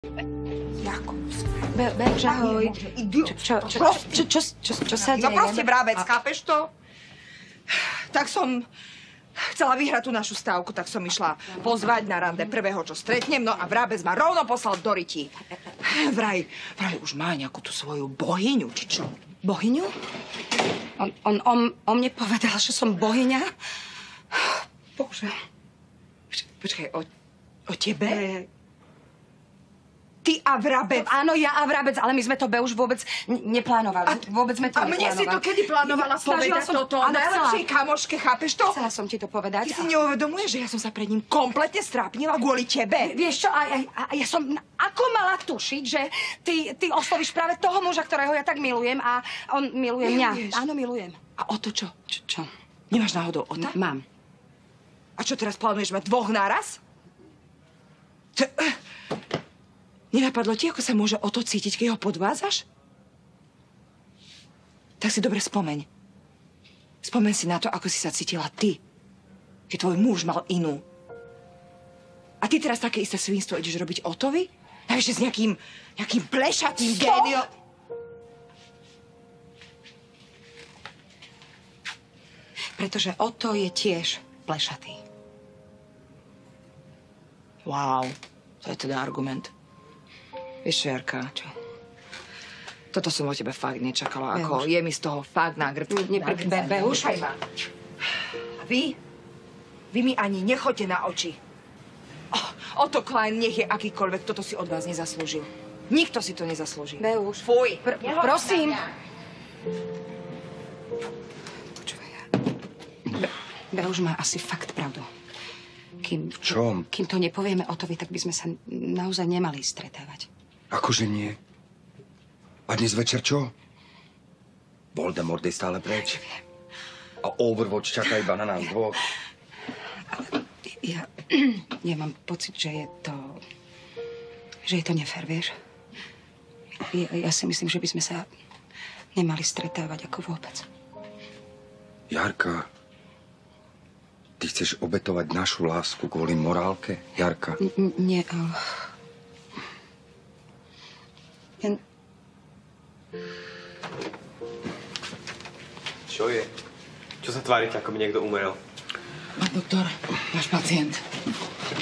Jakub. Bež, ahoj. Čo sa deje? No proste Vrabec, chápeš to? Tak som chcela vyhrať tú našu stávku, tak som išla pozvať na rande prvého, čo stretnem, no a Vrabec ma rovno poslal do ryti. Vraj už má nejakú tú svoju bohyňu, či čo? Bohyňu? On mne povedal, že som bohyňa? Bože. Počkaj, o tebe? Ty a Vrabec? Áno, ja a Vrabec, ale my sme to už vôbec neplánovali. Vôbec sme to neplánovali. A mne si to kedy plánovala povedať toto? Najlepšej kamoške, chápeš to? Chcela som ti to povedať. Ty si neuvedomuješ, že ja som sa pred ním kompletne strápnila kvôli tebe? Vieš čo, a ja som ako mala tušiť, že ty oslovíš práve toho muža, ktorého ja tak milujem a on miluje mňa. Áno, milujem. A o to čo? Čo? Nemáš náhodou Ota? Mám. A čo teraz plánuješ mať dvoch naraz? Nenapadlo ti, ako sa môže Oto cítiť, keď ho podvádzaš? Tak si dobre spomeň. Spomeň si na to, ako si sa cítila ty, keď tvoj muž mal inú. A ty teraz také isté svinstvo ideš robiť Otovi? A ešte s nejakým plešatým géniom. Pretože Oto je tiež plešatý. Wow, to je teda argument. Vieš čo, Jarka? Čo? Toto som od tebe fakt nečakala. Ako je mi z toho fakt na grb. Behuš. A vy mi ani nechoďte na oči. Otto Klein, nech je akýkoľvek, toto si od vás nezaslúžil. Nikto si to nezaslúži. Behuš. Fuj. Prosím. Počúvaj. Behuš má asi fakt pravdu. V čom? Kým to nepovieme Otovi, tak by sme sa naozaj nemali stretávať. Akože nie? A dnes večer čo? Voldemort je stále preč. A Overwatch čaká iba na nás dvoch. Ja mám pocit, že je to nefér, vieš? Ja si myslím, že by sme sa nemali stretávať ako vôbec. Jarka, ty chceš obetovať našu lásku kvôli morálke, Jarka? Nie, Čo je? Čo sa tvárite, ako by niekto umrel? Pán doktor, váš pacient.